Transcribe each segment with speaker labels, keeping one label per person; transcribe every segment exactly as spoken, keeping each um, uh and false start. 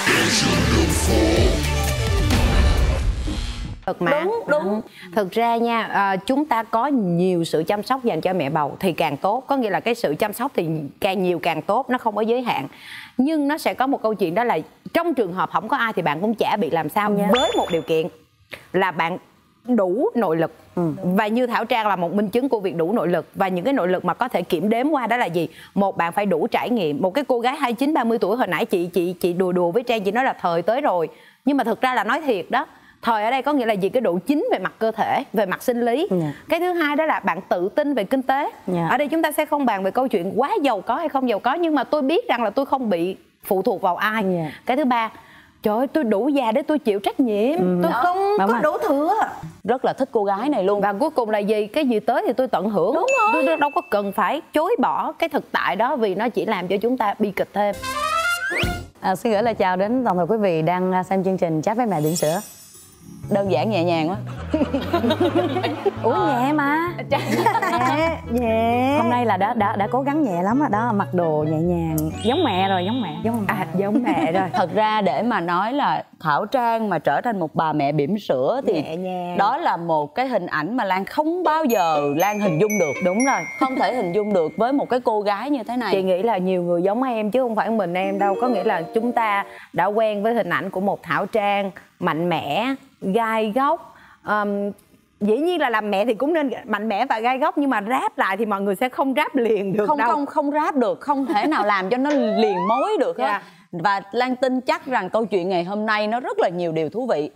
Speaker 1: Thật mà.
Speaker 2: Đúng, đúng.
Speaker 1: Thực ra nha, à, chúng ta có nhiều sự chăm sóc dành cho mẹ bầu thì càng tốt. Có nghĩa là cái sự chăm sóc thì càng nhiều càng tốt, nó không có giới hạn. Nhưng nó sẽ có một câu chuyện đó là trong trường hợp không có ai thì bạn cũng chả bị làm sao. Yeah. Với một điều kiện là bạn đủ nội lực. Ừ. Và như Thảo Trang là một minh chứng của việc đủ nội lực. Và những cái nội lực mà có thể kiểm đếm qua đó là gì? Một, bạn phải đủ trải nghiệm. Một cái cô gái hai mươi chín ba mươi tuổi hồi nãy chị chị chị đùa đùa với Trang, chị nói là thời tới rồi. Nhưng mà thực ra là nói thiệt đó. Thời ở đây có nghĩa là gì? Cái độ chín về mặt cơ thể, về mặt sinh lý. Yeah. Cái thứ hai đó là bạn tự tin về kinh tế. Yeah. Ở đây chúng ta sẽ không bàn về câu chuyện quá giàu có hay không giàu có, nhưng mà tôi biết rằng là tôi không bị phụ thuộc vào ai. Yeah. Cái thứ ba, trời ơi, tôi đủ già để tôi chịu trách nhiệm. Ừ. Tôi không Đúng có rồi. đủ thừa.
Speaker 2: Rất là thích cô gái này luôn.
Speaker 1: Và cuối cùng là gì? Cái gì tới thì tôi tận hưởng.
Speaker 2: Đúng rồi.
Speaker 1: Tôi đâu có cần phải chối bỏ cái thực tại đó, vì nó chỉ làm cho chúng ta bi kịch thêm.
Speaker 3: À, xin gửi lời chào đến toàn thể quý vị đang xem chương trình Chat với Mẹ Bỉm Sữa.
Speaker 2: Đơn giản nhẹ nhàng quá.
Speaker 3: Ủa nhẹ mà.
Speaker 1: Nhẹ, nhẹ.
Speaker 3: Hôm nay là đã đã đã cố gắng nhẹ lắm rồi đó, mặc đồ nhẹ nhàng, giống mẹ rồi, giống mẹ, giống mẹ.
Speaker 1: À, giống mẹ rồi.
Speaker 2: Thật ra để mà nói là Thảo Trang mà trở thành một bà mẹ bỉm sữa thì
Speaker 1: nhẹ nhàng.
Speaker 2: Đó là một cái hình ảnh mà Lan không bao giờ Lan hình dung được.
Speaker 1: Đúng rồi.
Speaker 2: Không thể hình dung được với một cái cô gái như thế này.
Speaker 1: Chị nghĩ là nhiều người giống em chứ không phải mình em đâu. Có nghĩa là chúng ta đã quen với hình ảnh của một Thảo Trang mạnh mẽ, gai góc. um, Dĩ nhiên là làm mẹ thì cũng nên mạnh mẽ và gai góc, nhưng mà ráp lại thì mọi người sẽ không ráp liền được
Speaker 2: không
Speaker 1: đâu.
Speaker 2: không không ráp được, không thể nào làm cho nó liền mối được hết. Yeah. Và Lan tin chắc rằng câu chuyện ngày hôm nay nó rất là nhiều điều thú vị.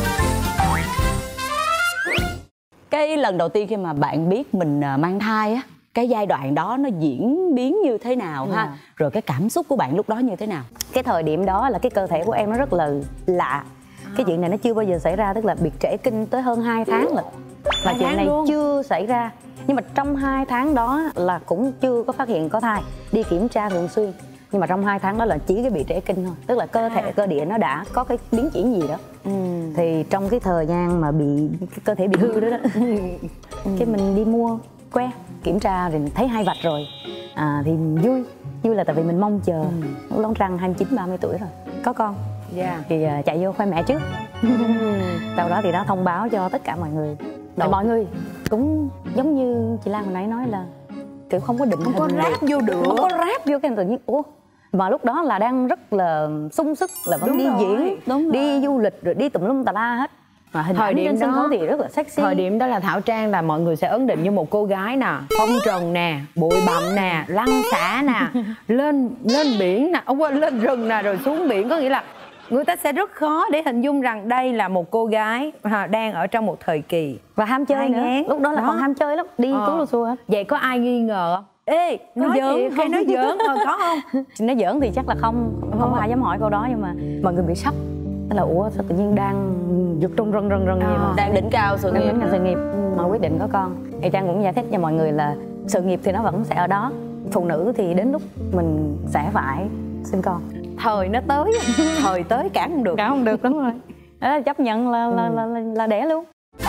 Speaker 2: Cái lần đầu tiên khi mà bạn biết mình mang thai á, cái giai đoạn đó nó diễn biến như thế nào ha? Yeah. Rồi cái cảm xúc của bạn lúc đó như thế nào?
Speaker 3: Cái thời điểm đó là cái cơ thể của em nó rất là lạ. Cái chuyện này nó chưa bao giờ xảy ra, tức là bị trễ kinh tới hơn hai tháng rồi. Và chuyện này luôn. Chưa xảy ra. Nhưng mà trong hai tháng đó là cũng chưa có phát hiện có thai. Đi kiểm tra thường xuyên. Nhưng mà trong hai tháng đó là chỉ cái bị trễ kinh thôi. Tức là cơ thể, cơ địa nó đã có cái biến chuyển gì đó. Ừ. Thì trong cái thời gian mà bị cái cơ thể bị hư đó đó ừ. Cái mình đi mua que kiểm tra thì thấy hai vạch rồi. À, thì vui. Vui là tại vì mình mong chờ. Ừ. Lúc răng hai mươi chín ba mươi tuổi rồi, có con. Yeah. Thì uh, chạy vô khoe mẹ trước. Sau đó thì nó thông báo cho tất cả mọi người. Rồi mọi người cũng giống như chị Lan hồi nãy nói là kiểu không có định
Speaker 1: không có ráp vô được,
Speaker 3: không có ráp vô cái tự nhiên. Ủa mà lúc đó là đang rất là sung sức, là vẫn đúng đi rồi. Diễn đúng đi rồi. Du lịch rồi đi tùm lum tà la hết. Mà hình thời điểm sân khấu thì rất là sexy.
Speaker 1: Thời điểm đó là Thảo Trang là mọi người sẽ ấn định như một cô gái nè, phong trần nè, bụi bặm nè, lăn xả nè, lên lên biển nè, ông quên lên rừng nè, rồi xuống biển. Có nghĩa là người ta sẽ rất khó để hình dung rằng đây là một cô gái à, đang ở trong một thời kỳ
Speaker 3: và ham chơi nữa. Ngán. Lúc đó là đó. Còn ham chơi lắm, đi ờ. tú lù xua hết.
Speaker 1: Vậy có ai nghi ngờ không? Ê, nó giỡn hay nó giỡn ờ, có không?
Speaker 3: Nó giỡn thì chắc là không, không, không ai dám hỏi câu đó, nhưng mà mọi người bị sốc. Tức là ủa sao tự nhiên đang giật trung rần rần rần gì mà
Speaker 2: đang đỉnh cao sự nghiệp,
Speaker 3: đang sự nghiệp ừ. mà quyết định có con. Thì Trang cũng giải thích cho mọi người là sự nghiệp thì nó vẫn sẽ ở đó, phụ nữ thì đến lúc mình sẽ phải sinh con.
Speaker 1: Thời nó tới, thời tới cản không được,
Speaker 3: cản không được, đúng rồi. Đó, chấp nhận là là, ừ. là là là đẻ luôn.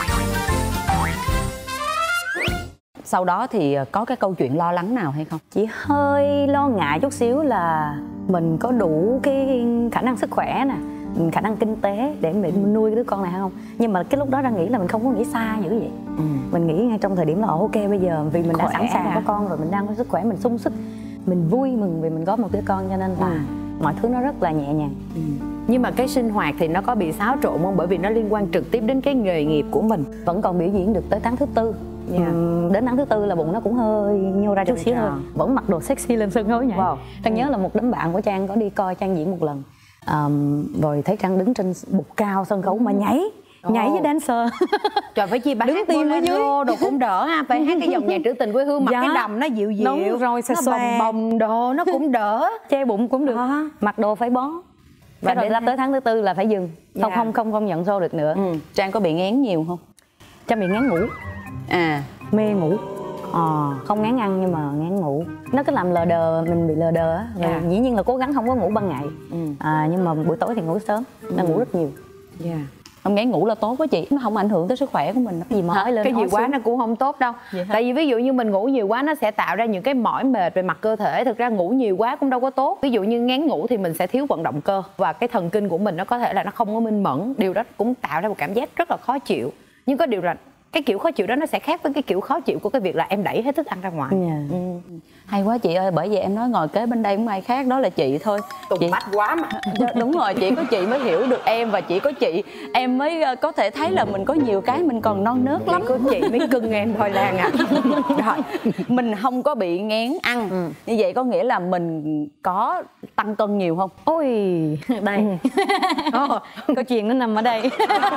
Speaker 2: Sau đó thì có cái câu chuyện lo lắng nào hay không?
Speaker 3: Chỉ hơi lo ngại chút xíu là mình có đủ cái khả năng sức khỏe nè, khả năng kinh tế để mình nuôi cái đứa con này hay không. Nhưng mà cái lúc đó đang nghĩ là mình không có nghĩ xa như vậy. Ừ. Mình nghĩ ngay trong thời điểm là ok bây giờ vì mình khỏe đã sẵn sàng có con rồi, mình đang có sức khỏe, mình sung sức, mình vui mừng vì mình có một đứa con, cho nên là ừ. mọi thứ nó rất là nhẹ nhàng.
Speaker 1: Ừ. Nhưng mà cái sinh hoạt thì nó có bị xáo trộn không? Bởi vì nó liên quan trực tiếp đến cái nghề nghiệp của mình.
Speaker 3: Vẫn còn biểu diễn được tới tháng thứ tư. Yeah. Uhm, đến tháng thứ tư là bụng nó cũng hơi nhô ra chút xíu thôi. Vẫn mặc đồ sexy lên sân khấu nhảy. Wow. Trang ừ. nhớ là một đám bạn của Trang có đi coi Trang diễn một lần. Um, rồi thấy Trang đứng trên bục cao sân khấu mà nhảy. Oh. Nhảy với dancer.
Speaker 1: Trời, phải chi bà đứng tim ở dưới đồ cũng đỡ ha. Phải hát cái dòng nhạc trữ tình quê hương, mặc dạ. cái đầm nó dịu dịu.
Speaker 3: Đúng rồi,
Speaker 1: nó bồng bồng đồ nó cũng đỡ.
Speaker 3: Che bụng cũng được. À. Mặc đồ phải bó. Và rồi ra tới tháng thứ tư là phải dừng. Không dạ. không không không nhận show được nữa.
Speaker 2: Ừ. Trang có bị ngán nhiều không?
Speaker 3: Trang bị ngán ngủ.
Speaker 2: À,
Speaker 3: mê ngủ. Ờ, không ngán ăn nhưng mà ngán ngủ. Nó cứ làm lờ đờ, mình bị lờ đờ á. Rồi yeah. dĩ nhiên là cố gắng không có ngủ ban ngày. Ừ. À, nhưng mà buổi tối thì ngủ sớm. Nó ừ. ngủ rất nhiều.
Speaker 1: Yeah.
Speaker 2: Không, ngán ngủ là tốt quá chị, nó không ảnh hưởng tới sức khỏe của mình.
Speaker 3: Gì mà hỏi lên
Speaker 1: cái gì
Speaker 3: hỏi
Speaker 1: quá
Speaker 3: xuống.
Speaker 1: nó cũng không tốt đâu. Tại vì ví dụ như mình ngủ nhiều quá nó sẽ tạo ra những cái mỏi mệt về mặt cơ thể. Thực ra ngủ nhiều quá cũng đâu có tốt. Ví dụ như ngán ngủ thì mình sẽ thiếu vận động cơ và cái thần kinh của mình nó có thể là nó không có minh mẫn. Điều đó cũng tạo ra một cảm giác rất là khó chịu. Nhưng có điều là cái kiểu khó chịu đó nó sẽ khác với cái kiểu khó chịu của cái việc là em đẩy hết thức ăn ra ngoài.
Speaker 3: Yeah.
Speaker 2: Ừ. Hay quá chị ơi, bởi vì em nói ngồi kế bên đây cũng ai khác, đó là chị thôi.
Speaker 1: Tùng
Speaker 2: Chị...
Speaker 1: bách quá mà.
Speaker 2: Đúng rồi, chỉ có chị mới hiểu được em, và chỉ có chị em mới có thể thấy là mình có nhiều cái mình còn non nớt lắm.
Speaker 1: Chỉ có chị mới cưng em thôi Lan à.
Speaker 2: Rồi, mình không có bị ngán ăn. Ừ. Như vậy có nghĩa là mình có tăng cân nhiều không?
Speaker 3: Ôi, đây. Oh, câu chuyện nó nằm ở đây.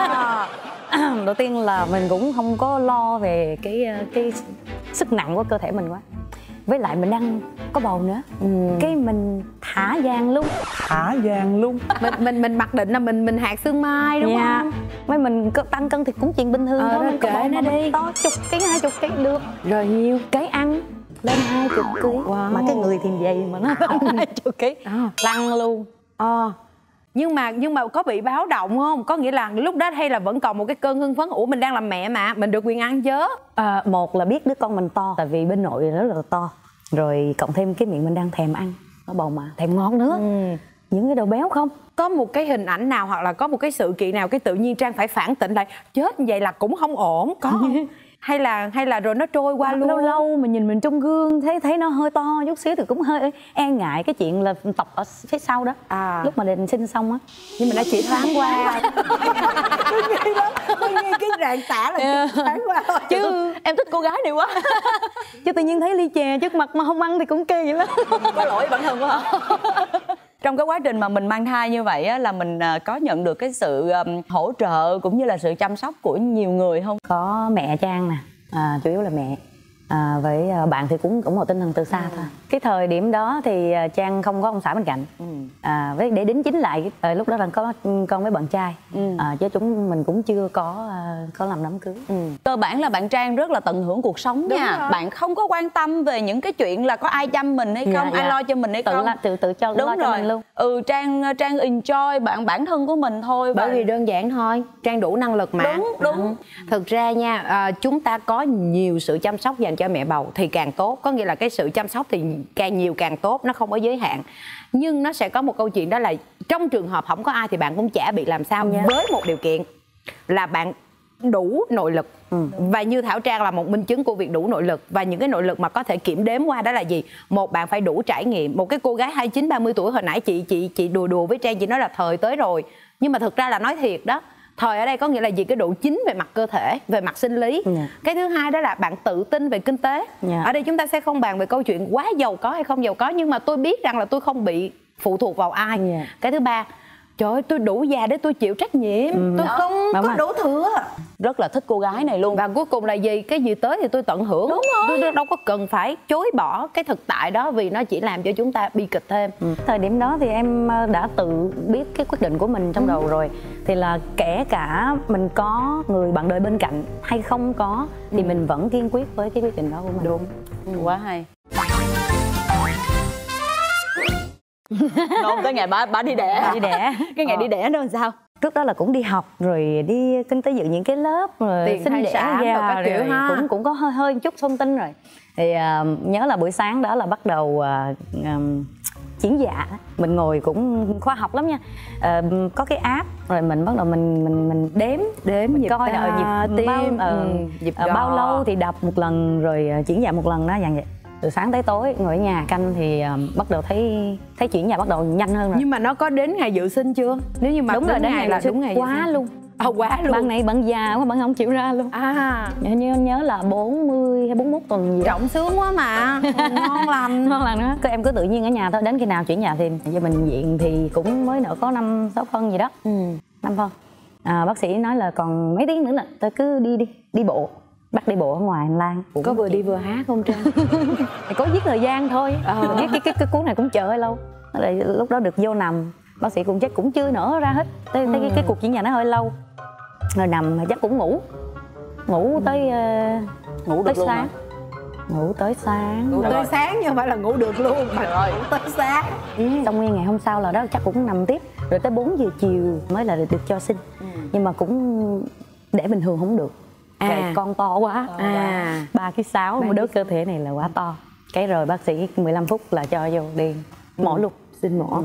Speaker 3: Đầu tiên là mình cũng không có lo về cái cái sức nặng của cơ thể mình quá. Với lại mình đang có bầu nữa. Ừ. Cái mình thả vàng luôn.
Speaker 4: Thả vàng luôn.
Speaker 1: Mình mình mình mặc định là mình mình hạt xương mai đúng
Speaker 3: Dạ.
Speaker 1: không?
Speaker 3: Mấy mình có tăng cân thì cũng chuyện bình thường
Speaker 1: Ờ,
Speaker 3: thôi.
Speaker 1: đó,
Speaker 3: Mình có
Speaker 1: kệ
Speaker 3: bầu
Speaker 1: nó
Speaker 3: mà
Speaker 1: đi.
Speaker 3: mình to chục ký, hai chục ký được.
Speaker 1: Rồi nhiêu?
Speaker 3: Cái ăn lên hai chục ký.
Speaker 1: Wow.
Speaker 3: Mà cái người thì vậy mà nó hai chục ký.
Speaker 1: À.
Speaker 3: Lăn luôn.
Speaker 1: Ờ. Nhưng mà nhưng mà có bị báo động không? Có nghĩa là lúc đó hay là vẫn còn một cái cơn hưng phấn, ủa mình đang làm mẹ mà, mình được quyền ăn chứ?
Speaker 3: À, một là biết đứa con mình to, tại vì bên nội rất là to. Rồi cộng thêm cái miệng mình đang thèm ăn, có bầu mà, thèm ngon nữa. Ừ. Những cái đồ béo không?
Speaker 1: Có một cái hình ảnh nào hoặc là có một cái sự kiện nào cái tự nhiên Trang phải phản tỉnh lại, chết như vậy là cũng không ổn, có không? hay là hay là rồi nó trôi qua luôn?
Speaker 3: Lâu lâu mà nhìn mình trong gương thấy thấy nó hơi to chút xíu thì cũng hơi e ngại cái chuyện là tập ở phía sau đó. À. Lúc mà định sinh xong á.
Speaker 1: Nhưng mà nó chỉ thoáng qua. Tôi nghĩ đó, tôi nghĩ cái rạn tả là yeah. Chỉ thoáng qua thôi.
Speaker 2: Chứ em thích cô gái này quá.
Speaker 3: Chứ tự nhiên thấy ly chè trước mặt mà không ăn thì cũng kỳ vậy đó.
Speaker 2: Có lỗi bản thân quá. Trong cái quá trình mà mình mang thai như vậy á, là mình có nhận được cái sự um, hỗ trợ cũng như là sự chăm sóc của nhiều người không?
Speaker 3: Có mẹ Trang nè, à, chủ yếu là mẹ. À, với bạn thì cũng cũng một tinh thần từ xa ừ. thôi. Cái thời điểm đó thì Trang không có ông xã bên cạnh. Ừ. À, với để đính chính lại à, lúc đó là có con với bạn trai. Ừ. À, chứ chúng mình cũng chưa có có làm đám cưới. Ừ.
Speaker 2: Cơ bản là bạn Trang rất là tận hưởng cuộc sống. Đúng nha. Rồi. Bạn không có quan tâm về những cái chuyện là có ai chăm mình hay không, dạ, ai dạ. lo cho mình hay
Speaker 3: tự
Speaker 2: không.
Speaker 3: Là, tự tự cho
Speaker 2: đúng
Speaker 3: lo
Speaker 2: rồi.
Speaker 3: cho mình luôn.
Speaker 2: Ừ, Trang Trang enjoy bạn bản thân của mình thôi.
Speaker 1: Bởi
Speaker 2: bạn...
Speaker 1: vì đơn giản thôi, Trang đủ năng lực mà.
Speaker 2: Đúng đúng. Ừ.
Speaker 1: Thực ra nha, à, chúng ta có nhiều sự chăm sóc dành cho mẹ bầu thì càng tốt, có nghĩa là cái sự chăm sóc thì càng nhiều càng tốt, nó không có giới hạn. Nhưng nó sẽ có một câu chuyện đó là trong trường hợp không có ai thì bạn cũng chả bị làm sao, yeah. với một điều kiện là bạn đủ nội lực. Ừ. Và như Thảo Trang là một minh chứng của việc đủ nội lực. Và những cái nội lực mà có thể kiểm đếm qua đó là gì? Một, bạn phải đủ trải nghiệm. Một cái cô gái hai mươi chín ba mươi tuổi hồi nãy chị chị chị đùa đùa với Trang, chị nói là thời tới rồi, nhưng mà thực ra là nói thiệt đó. Thời ở đây có nghĩa là gì? Cái độ chín về mặt cơ thể, về mặt sinh lý. Yeah. Cái thứ hai đó là bạn tự tin về kinh tế. Yeah. Ở đây chúng ta sẽ không bàn về câu chuyện quá giàu có hay không giàu có, nhưng mà tôi biết rằng là tôi không bị phụ thuộc vào ai. Yeah. Cái thứ ba, trời ơi, tôi đủ già để tôi chịu trách nhiệm. Ừ. Tôi không Đúng có mà. đủ thừa.
Speaker 2: Rất là thích cô gái này luôn.
Speaker 1: Và cuối cùng là gì? Cái gì tới thì tôi tận hưởng.
Speaker 2: Đúng rồi.
Speaker 1: Tôi đâu có cần phải chối bỏ cái thực tại đó, vì nó chỉ làm cho chúng ta bi kịch thêm.
Speaker 3: Ừ. Thời điểm đó thì em đã tự biết cái quyết định của mình trong ừ. đầu rồi. Thì là kể cả mình có người bạn đời bên cạnh hay không có thì ừ. mình vẫn kiên quyết với cái quyết định đó của mình.
Speaker 2: Đúng. Ừ. Quá hay. Nôn tới ngày bà bà đi đẻ.
Speaker 3: Đi đẻ.
Speaker 2: Cái ngày
Speaker 3: ờ.
Speaker 2: đi đẻ đó làm sao?
Speaker 3: Trước đó là cũng đi học rồi đi kinh tế dự những cái lớp rồi
Speaker 1: tiền
Speaker 3: sinh đẻ
Speaker 1: ra
Speaker 3: các kiểu ha. Cũng cũng có hơi hơi chút thông tin rồi. Thì uh, nhớ là buổi sáng đó là bắt đầu uh, um, chuyển dạ. Mình ngồi cũng khoa học lắm nha. Uh, có cái app rồi mình bắt đầu mình mình mình đếm
Speaker 1: đếm
Speaker 3: mình
Speaker 1: nhịp
Speaker 3: coi là nhịp
Speaker 1: tim,
Speaker 3: bao, uh,
Speaker 1: ừ, nhịp
Speaker 3: uh, bao lâu thì đập một lần rồi uh, chuyển dạ một lần đó dạng vậy. Từ sáng tới tối ngồi ở nhà canh thì uh, bắt đầu thấy thấy chuyển nhà bắt đầu nhanh hơn rồi.
Speaker 1: Nhưng mà nó có đến ngày dự sinh chưa? Nếu như mà
Speaker 3: đúng rồi, đến ngày là đúng ngày quá luôn.
Speaker 1: À, quá luôn.
Speaker 3: Bạn này bạn già quá, bạn không chịu ra luôn.
Speaker 1: À,
Speaker 3: nhớ nhớ là bốn mươi hay bốn mươi mốt tuần gì
Speaker 1: trọng sướng quá mà. Ngon lành.
Speaker 3: Ngon lành đó. Các em cứ tự nhiên ở nhà thôi, đến khi nào chuyển nhà thì cho bệnh viện thì cũng mới nở có năm sáu phân gì đó. Ừ. năm phân. À, bác sĩ nói là còn mấy tiếng nữa là tôi cứ đi đi đi bộ. Bắt đi bộ ở ngoài hành lang.
Speaker 1: Có vừa đi vừa hát không Trang?
Speaker 3: Thì có giết thời gian thôi. À. Cái, cái, cái, cái cuốn này cũng chờ hơi lâu. Rồi lúc đó được vô nằm, bác sĩ cũng chắc cũng chưa nở ra hết. Tới, ừ. tới cái, cái cuộc chuyển nhà nó hơi lâu. Rồi nằm chắc cũng ngủ. Ngủ tới uh,
Speaker 2: ngủ được
Speaker 3: tới
Speaker 2: luôn
Speaker 3: sáng. ngủ tới sáng.
Speaker 1: Ngủ tới sáng nhưng mà phải là ngủ được luôn mà rồi ngủ tới sáng.
Speaker 3: Ừ. Xong nguyên ngày hôm sau là đó chắc cũng nằm tiếp, rồi tới bốn giờ chiều mới là được cho sinh. Ừ. Nhưng mà cũng để bình thường không được. À. Vậy con to quá. À. ba ký sáu một đứa cơ thể này là quá to. Cái rồi bác sĩ mười lăm phút là cho vô đi mổ ừ. luôn, sinh mổ. Ừ.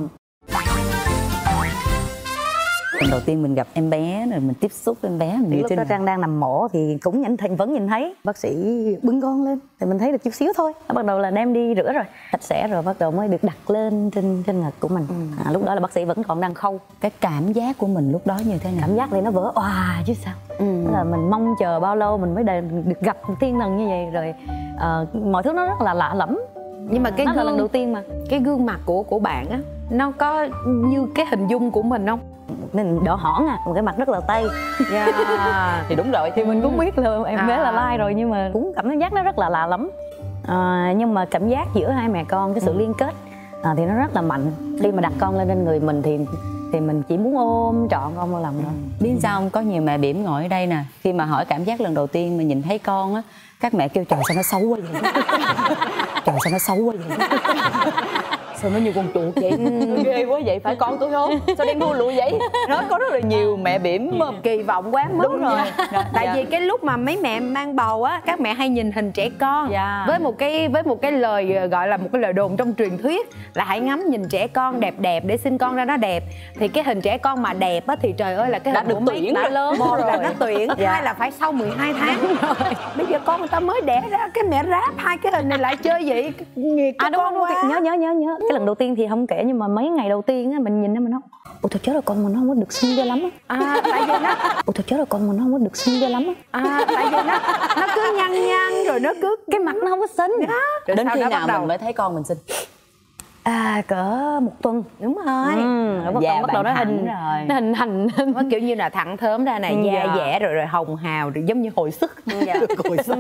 Speaker 2: Lần đầu tiên mình gặp em bé rồi mình tiếp xúc với em bé
Speaker 3: thì lúc đó Trang đang nằm mổ thì cũng nhìn thấy, vẫn nhìn thấy bác sĩ bưng con lên thì mình thấy được chút xíu thôi. Bắt đầu là đem đi rửa rồi sạch sẽ rồi bắt đầu mới được đặt lên trên trên ngực của mình. Ừ. À, lúc đó là bác sĩ vẫn còn đang khâu.
Speaker 2: Cái cảm giác của mình lúc đó như thế nào?
Speaker 3: Cảm giác thì nó vỡ òa chứ sao. Ừ. Là mình mong chờ bao lâu mình mới được gặp thiên thần như vậy rồi. Uh, mọi thứ nó rất là lạ lẫm.
Speaker 1: Nhưng mà cái
Speaker 3: nó
Speaker 1: gương,
Speaker 3: là lần đầu tiên mà
Speaker 1: cái gương mặt của của bạn á nó có như cái hình dung của mình không?
Speaker 3: Mình đỏ hỏn à, một cái mặt rất là tây.
Speaker 1: Yeah.
Speaker 3: Thì đúng rồi, thì mình cũng biết là em à. bé là lai rồi nhưng mà cũng cảm giác nó rất là lạ lắm. À, nhưng mà cảm giác giữa hai mẹ con cái sự ừ. liên kết à, thì nó rất là mạnh. Khi mà đặt con lên trên người mình thì thì mình chỉ muốn ôm trọn con vào lòng thôi.
Speaker 2: Ừ. Biết sao không, có nhiều mẹ bỉm ngồi ở đây nè, khi mà hỏi cảm giác lần đầu tiên mà nhìn thấy con á, các mẹ kêu trời sao nó xấu quá vậy. Trời sao nó xấu quá vậy. Sao nó như con chuột vậy. Ghê quá vậy, phải con tôi không? Sao đen đuôi lụi vậy? Nó có rất là nhiều mẹ bỉm
Speaker 1: kỳ vọng quá mức.
Speaker 2: Đúng rồi.
Speaker 1: Dạ. Tại dạ. vì cái lúc mà mấy mẹ mang bầu á, các mẹ hay nhìn hình trẻ con dạ. với một cái với một cái lời gọi là một cái lời đồn trong truyền thuyết là hãy ngắm nhìn trẻ con đẹp đẹp để sinh con ra nó đẹp. Thì cái hình trẻ con mà đẹp á thì trời ơi là cái
Speaker 2: đã
Speaker 1: hình
Speaker 2: được tuyển
Speaker 1: đã
Speaker 2: lớn.
Speaker 1: Một là nó tuyển, dạ. hai là phải sau mười hai tháng rồi. Bây giờ con người ta mới đẻ ra cái mẹ ráp hai cái hình này lại chơi vậy nghiệt cho
Speaker 3: à, đúng
Speaker 1: con
Speaker 3: không?
Speaker 1: quá.
Speaker 3: Nhớ nhớ nhớ nhớ. Cái lần đầu tiên thì không kể nhưng mà mấy ngày đầu tiên á mình nhìn nó mình nói ủa thôi chết rồi con mình nó không có được xinh cho lắm á.
Speaker 1: À tại vì nó
Speaker 3: ủa thôi chết rồi con mình nó không có được xinh cho lắm á.
Speaker 1: À tại vì nó nó cứ nhăn nhăn rồi nó cứ
Speaker 3: cái mặt nó không có xinh.
Speaker 2: Dạ. Đến khi nào mình mới thấy con mình xinh?
Speaker 3: À cỡ một tuần.
Speaker 1: Đúng rồi.
Speaker 3: Ừ, bắt,
Speaker 2: dạ,
Speaker 3: bắt đầu nó hình
Speaker 2: rồi.
Speaker 3: Nó hình thành
Speaker 1: nó kiểu như là thẳng thớm ra này, da dạ. dẻ rồi rồi hồng hào rồi giống như hồi sức. Dạ. Hồi sức.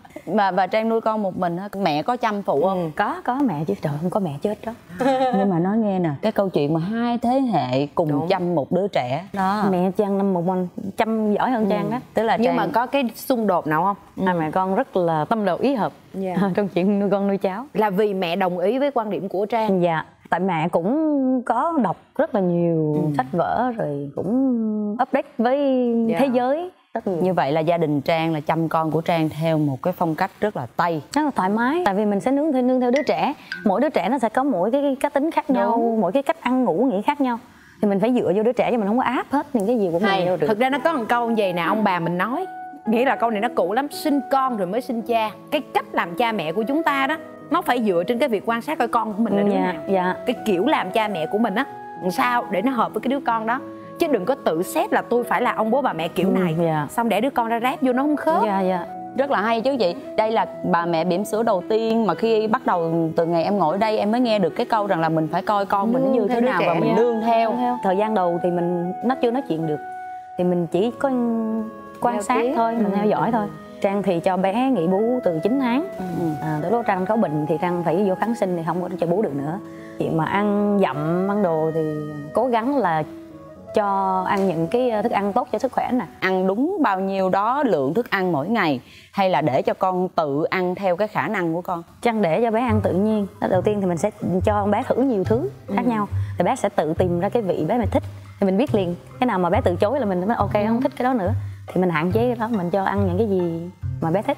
Speaker 2: Và và Trang nuôi con một mình á, mẹ có chăm phụ không?
Speaker 3: Ừ, có có mẹ chứ trời không có mẹ chết đó.
Speaker 2: Nhưng mà nói nghe nè, cái câu chuyện mà hai thế hệ cùng đúng. chăm một đứa trẻ đó.
Speaker 3: Mẹ Trang năm một mình chăm giỏi hơn ừ. Trang đó.
Speaker 1: Tức là nhưng Trang... mà có cái xung đột nào không?
Speaker 3: Ừ. Hai mẹ con rất là tâm đầu ý hợp yeah. trong chuyện nuôi con nuôi cháu.
Speaker 1: Là vì mẹ đồng ý với quan điểm của Trang.
Speaker 3: Dạ. Tại mẹ cũng có đọc rất là nhiều ừ. sách vở rồi cũng update với yeah. thế giới.
Speaker 2: Như vậy là gia đình Trang là chăm con của Trang theo một cái phong cách rất là Tây,
Speaker 3: rất là thoải mái. Tại vì mình sẽ nương theo nương theo đứa trẻ, mỗi đứa trẻ nó sẽ có mỗi cái cá tính khác nhau, đúng. mỗi cái cách ăn ngủ nghĩ khác nhau thì mình phải dựa vô đứa trẻ chứ mình không có áp hết những cái gì của mình vô được.
Speaker 1: Thực ra nó có một câu như vậy nè, ông bà mình nói, nghĩ là câu này nó cũ lắm, sinh con rồi mới sinh cha. Cái cách làm cha mẹ của chúng ta đó nó phải dựa trên cái việc quan sát coi con của mình là đứa
Speaker 3: dạ,
Speaker 1: nào
Speaker 3: dạ.
Speaker 1: Cái kiểu làm cha mẹ của mình á làm sao để nó hợp với cái đứa con đó, chứ đừng có tự xét là tôi phải là ông bố bà mẹ kiểu này ừ, yeah. xong để đứa con ra ráp vô nó không khớp.
Speaker 3: Yeah, yeah.
Speaker 2: Rất là hay chứ chị. Đây là bà mẹ bỉm sữa đầu tiên mà khi bắt đầu từ ngày em ngồi ở đây em mới nghe được cái câu rằng là mình phải coi con mình nó như thế nào và mình nương theo.
Speaker 3: theo Thời gian đầu thì mình nó chưa nói chuyện được thì mình chỉ có quan theo sát tiếng. thôi, mình ừ. theo dõi thôi. Trang thì cho bé nghỉ bú từ chín tháng. Ừ. À, tới lúc Trang có bệnh thì Trang phải vô kháng sinh thì không có cho bú được nữa. Chuyện mà ăn dặm ăn đồ thì cố gắng là cho ăn những cái thức ăn tốt cho sức khỏe nè.
Speaker 2: Ăn đúng bao nhiêu đó lượng thức ăn mỗi ngày hay là để cho con tự ăn theo cái khả năng của con?
Speaker 3: Trang để cho bé ăn tự nhiên. Đầu tiên thì mình sẽ cho con bé thử nhiều thứ khác ừ. nhau thì bé sẽ tự tìm ra cái vị bé mình thích thì mình biết liền. Cái nào mà bé từ chối là mình nói ok ừ. không thích cái đó nữa thì mình hạn chế cái đó, mình cho ăn những cái gì mà bé thích.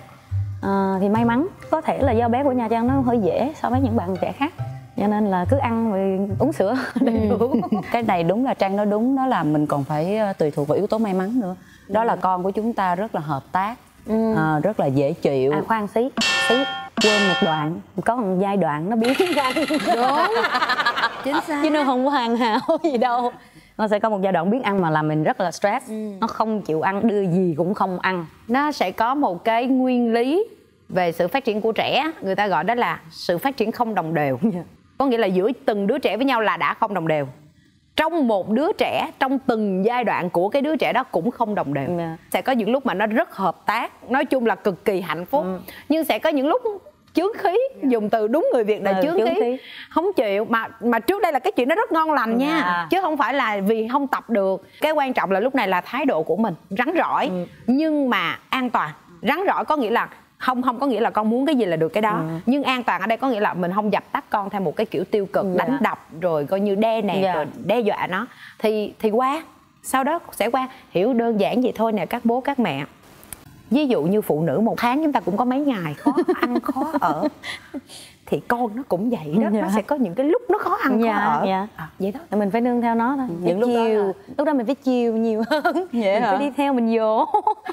Speaker 3: À, thì may mắn có thể là do bé của nhà Trang nó hơi dễ so với những bạn trẻ khác cho nên là cứ ăn rồi uống sữa đầy đủ.
Speaker 2: Cái này đúng là Trang nói đúng, đó là mình còn phải tùy thuộc vào yếu tố may mắn nữa. Đó ừ. là con của chúng ta rất là hợp tác, ừ. à, rất là dễ chịu.
Speaker 3: À khoan xí, xí quên một đoạn, có một giai đoạn nó biến ra.
Speaker 1: Đúng, chính xác.
Speaker 3: Chứ nó không có hoàn hảo gì đâu. Nó sẽ có một giai đoạn biết ăn mà làm mình rất là stress, ừ. nó không chịu ăn, đưa gì cũng không ăn.
Speaker 1: Nó sẽ có một cái nguyên lý về sự phát triển của trẻ, người ta gọi đó là sự phát triển không đồng đều. Có nghĩa là giữa từng đứa trẻ với nhau là đã không đồng đều. Trong một đứa trẻ, trong từng giai đoạn của cái đứa trẻ đó cũng không đồng đều. Yeah. Sẽ có những lúc mà nó rất hợp tác, nói chung là cực kỳ hạnh phúc. Ừ. Nhưng sẽ có những lúc chướng khí, yeah. dùng từ đúng người Việt là ừ, chướng, chướng khí. khí Không chịu, mà mà trước đây là cái chuyện nó rất ngon lành nha, yeah. chứ không phải là vì không tập được. Cái quan trọng là lúc này là thái độ của mình, rắn rỏi, ừ. nhưng mà an toàn. Rắn rỏi có nghĩa là không không có nghĩa là con muốn cái gì là được cái đó. Ừ. Nhưng an toàn ở đây có nghĩa là mình không dập tắt con theo một cái kiểu tiêu cực, dạ. đánh đập rồi coi như đe nạt, dạ. rồi đe dọa nó, thì thì qua sau đó sẽ qua. Hiểu đơn giản vậy thôi nè các bố các mẹ. Ví dụ như phụ nữ một tháng chúng ta cũng có mấy ngày khó ăn khó ở, thì con nó cũng vậy đó, dạ. nó sẽ có những cái lúc nó khó ăn
Speaker 3: dạ,
Speaker 1: khó ở,
Speaker 3: dạ.
Speaker 1: À, vậy đó
Speaker 3: mình phải nương theo nó thôi.
Speaker 2: Những lúc
Speaker 3: chiều
Speaker 2: đó là...
Speaker 3: lúc đó mình phải chiều nhiều hơn, vậy mình hả? Phải đi theo mình dỗ.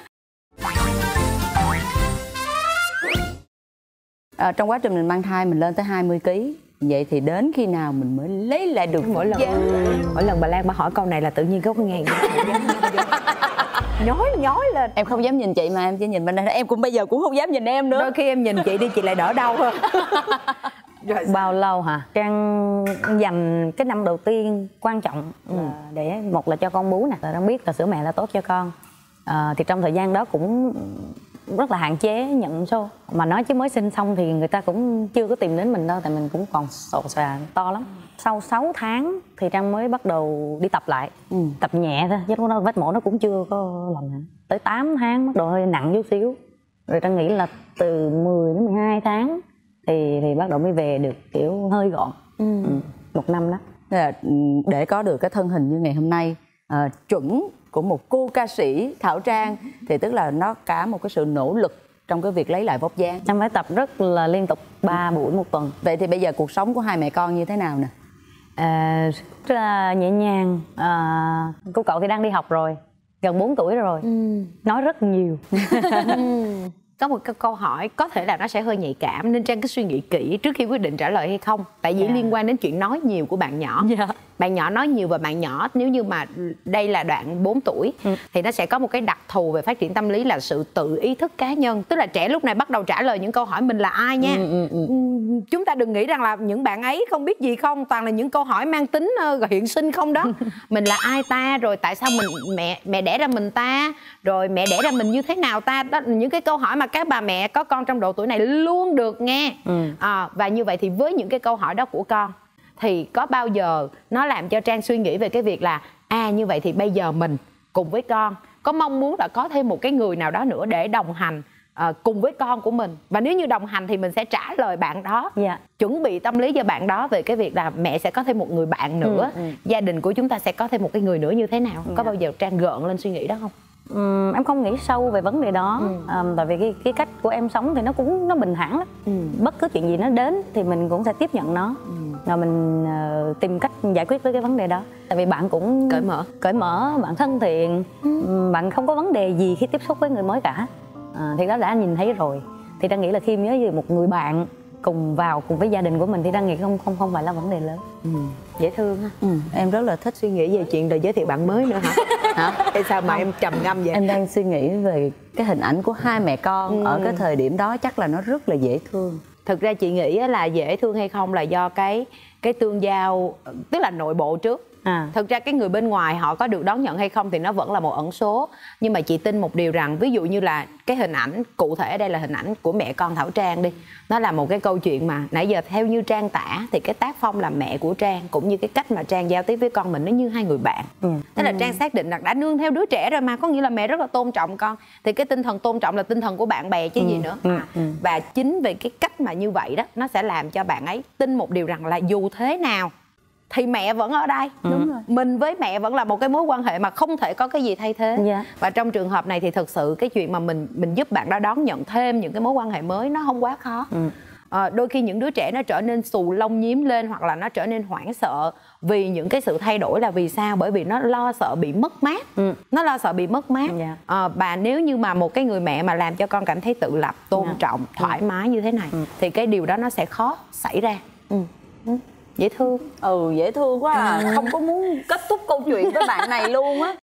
Speaker 2: À, trong quá trình mình mang thai mình lên tới hai mươi ki lô gam, vậy thì đến khi nào mình mới lấy lại được
Speaker 1: mỗi lần mỗi lần bà Lan bà hỏi câu này là tự nhiên có nghe nhói nhói lên.
Speaker 2: Em không dám nhìn chị mà em chỉ nhìn bên đây. Em cũng bây giờ cũng không dám nhìn em nữa.
Speaker 1: Đôi khi em nhìn chị đi chị lại đỡ đau hơn.
Speaker 3: Rồi bao lâu hả? Trang dành cái năm đầu tiên quan trọng ừ. để một là cho con bú nè, là đang biết là sữa mẹ là tốt cho con. À, thì trong thời gian đó cũng rất là hạn chế nhận show. Mà nói chứ mới sinh xong thì người ta cũng chưa có tìm đến mình đâu, tại mình cũng còn sổ xà to lắm. Sau sáu tháng thì Trang mới bắt đầu đi tập lại, ừ. tập nhẹ thôi, chứ lúc đó vết mổ nó cũng chưa có lành hẳn. Tới tám tháng bắt đầu hơi nặng chút xíu. Rồi Trang nghĩ là từ mười đến mười hai tháng thì thì bắt đầu mới về được kiểu hơi gọn. Ừ. Ừ. Một năm đó.
Speaker 2: Để có được cái thân hình như ngày hôm nay à, chuẩn của một cô ca sĩ Thảo Trang thì tức là nó cả một cái sự nỗ lực trong cái việc lấy lại vóc dáng.
Speaker 3: Em phải tập rất là liên tục ba buổi một tuần.
Speaker 2: Vậy thì bây giờ cuộc sống của hai mẹ con như thế nào nè?
Speaker 3: À, rất là nhẹ nhàng. À, cô cậu thì đang đi học rồi, gần bốn tuổi rồi, ừ. nói rất nhiều.
Speaker 1: Có một cái câu hỏi có thể là nó sẽ hơi nhạy cảm nên Trang cứ suy nghĩ kỹ trước khi quyết định trả lời hay không. Tại vì yeah. liên quan đến chuyện nói nhiều của bạn nhỏ. Yeah. Bạn nhỏ nói nhiều và bạn nhỏ nếu như mà đây là đoạn bốn tuổi ừ. thì nó sẽ có một cái đặc thù về phát triển tâm lý là sự tự ý thức cá nhân. Tức là trẻ lúc này bắt đầu trả lời những câu hỏi mình là ai nha. Ừ, ừ, ừ. Chúng ta đừng nghĩ rằng là những bạn ấy không biết gì không, toàn là những câu hỏi mang tính uh, hiện sinh không đó. Mình là ai ta, rồi tại sao mình mẹ mẹ đẻ ra mình ta, rồi mẹ đẻ ra mình như thế nào ta. Đó là những cái câu hỏi mà các bà mẹ có con trong độ tuổi này luôn được nghe. Ừ. À, và như vậy thì với những cái câu hỏi đó của con thì có bao giờ nó làm cho Trang suy nghĩ về cái việc là à như vậy thì bây giờ mình cùng với con có mong muốn là có thêm một cái người nào đó nữa để đồng hành uh, cùng với con của mình, và nếu như đồng hành thì mình sẽ trả lời bạn đó, yeah. chuẩn bị tâm lý cho bạn đó về cái việc là mẹ sẽ có thêm một người bạn nữa, ừ, ừ. gia đình của chúng ta sẽ có thêm một cái người nữa như thế nào. Yeah. Có bao giờ Trang gợn lên suy nghĩ đó không?
Speaker 3: Um, em không nghĩ sâu về vấn đề đó. ừ. um, tại vì cái, cái cách của em sống thì nó cũng nó bình thản lắm. ừ. Bất cứ chuyện gì nó đến thì mình cũng sẽ tiếp nhận nó, ừ. rồi mình uh, tìm cách giải quyết với cái vấn đề đó. Tại vì bạn cũng
Speaker 1: cởi mở
Speaker 3: cởi mở bạn thân thiện, ừ. bạn không có vấn đề gì khi tiếp xúc với người mới cả. À, thì đó đã nhìn thấy rồi. Thì Trang nghĩ là khi nhớ về một người bạn cùng vào cùng với gia đình của mình thì Trang nghĩ không không không phải là vấn đề lớn.
Speaker 1: ừ. Dễ thương ha.
Speaker 2: ừ. Em rất là thích
Speaker 1: suy nghĩ về chuyện đời giới thiệu bạn mới nữa hả? Hả? Hay sao mà không. Em trầm ngâm vậy?
Speaker 2: Em đang suy nghĩ về cái hình ảnh của hai mẹ con ừ. ở cái thời điểm đó chắc là nó rất là dễ thương.
Speaker 1: Thực ra chị nghĩ là dễ thương hay không là do cái cái tương giao, tức là nội bộ trước. À. Thực ra cái người bên ngoài họ có được đón nhận hay không thì nó vẫn là một ẩn số. Nhưng mà chị tin một điều rằng ví dụ như là cái hình ảnh cụ thể ở đây là hình ảnh của mẹ con Thảo Trang đi, nó là một cái câu chuyện mà nãy giờ theo như Trang tả thì cái tác phong làm mẹ của Trang cũng như cái cách mà Trang giao tiếp với con mình nó như hai người bạn. ừ. Thế là ừ. Trang xác định là đã nương theo đứa trẻ rồi mà, có nghĩa là mẹ rất là tôn trọng con. Thì cái tinh thần tôn trọng là tinh thần của bạn bè chứ ừ. gì nữa. à. ừ. Và chính vì cái cách mà như vậy đó, nó sẽ làm cho bạn ấy tin một điều rằng là dù thế nào thì mẹ vẫn ở đây. ừ. Đúng rồi. Mình với mẹ vẫn là một cái mối quan hệ mà không thể có cái gì thay thế. yeah. Và trong trường hợp này thì thực sự cái chuyện mà mình mình giúp bạn đó đón nhận thêm những cái mối quan hệ mới nó không quá khó. ừ. à, Đôi khi những đứa trẻ nó trở nên xù lông nhím lên hoặc là nó trở nên hoảng sợ vì những cái sự thay đổi là vì sao? Bởi vì nó lo sợ bị mất mát. ừ. Nó lo sợ bị mất mát. yeah. à, Và nếu như mà một cái người mẹ mà làm cho con cảm thấy tự lập, tôn yeah. trọng, thoải mái như thế này ừ. thì cái điều đó nó sẽ khó xảy ra. ừ. Ừ. Dễ thương.
Speaker 2: Ừ dễ thương quá à. ừ. Không có muốn kết thúc câu chuyện với bạn này luôn á.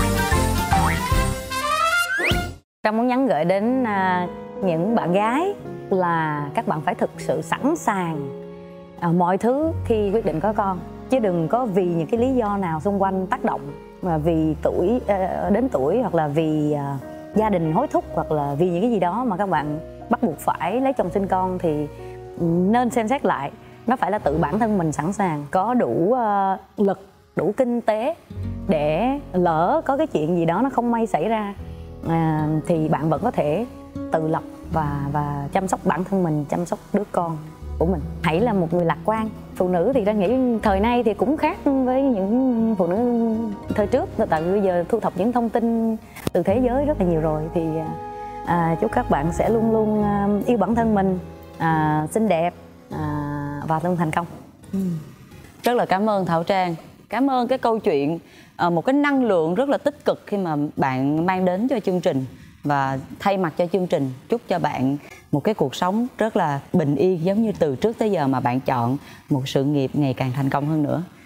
Speaker 3: Trang muốn nhắn gửi đến uh, những bạn gái là các bạn phải thực sự sẵn sàng uh, mọi thứ khi quyết định có con, chứ đừng có vì những cái lý do nào xung quanh tác động, mà vì tuổi uh, đến tuổi hoặc là vì uh, gia đình hối thúc hoặc là vì những cái gì đó mà các bạn bắt buộc phải lấy chồng sinh con thì nên xem xét lại. Nó phải là tự bản thân mình sẵn sàng, có đủ uh, lực, đủ kinh tế để lỡ có cái chuyện gì đó nó không may xảy ra, à, thì bạn vẫn có thể tự lập và và chăm sóc bản thân mình, chăm sóc đứa con của mình. Hãy là một người lạc quan. Phụ nữ thì đang nghĩ thời nay thì cũng khác với những phụ nữ thời trước, tại vì bây giờ thu thập những thông tin từ thế giới rất là nhiều rồi. Thì à, chúc các bạn sẽ luôn luôn yêu bản thân mình, à, xinh đẹp à, và luôn thành công.
Speaker 2: Ừ. Rất là cảm ơn Thảo Trang. Cảm ơn cái câu chuyện, một cái năng lượng rất là tích cực khi mà bạn mang đến cho chương trình. Và thay mặt cho chương trình, chúc cho bạn một cái cuộc sống rất là bình yên, giống như từ trước tới giờ mà bạn chọn một sự nghiệp ngày càng thành công hơn nữa.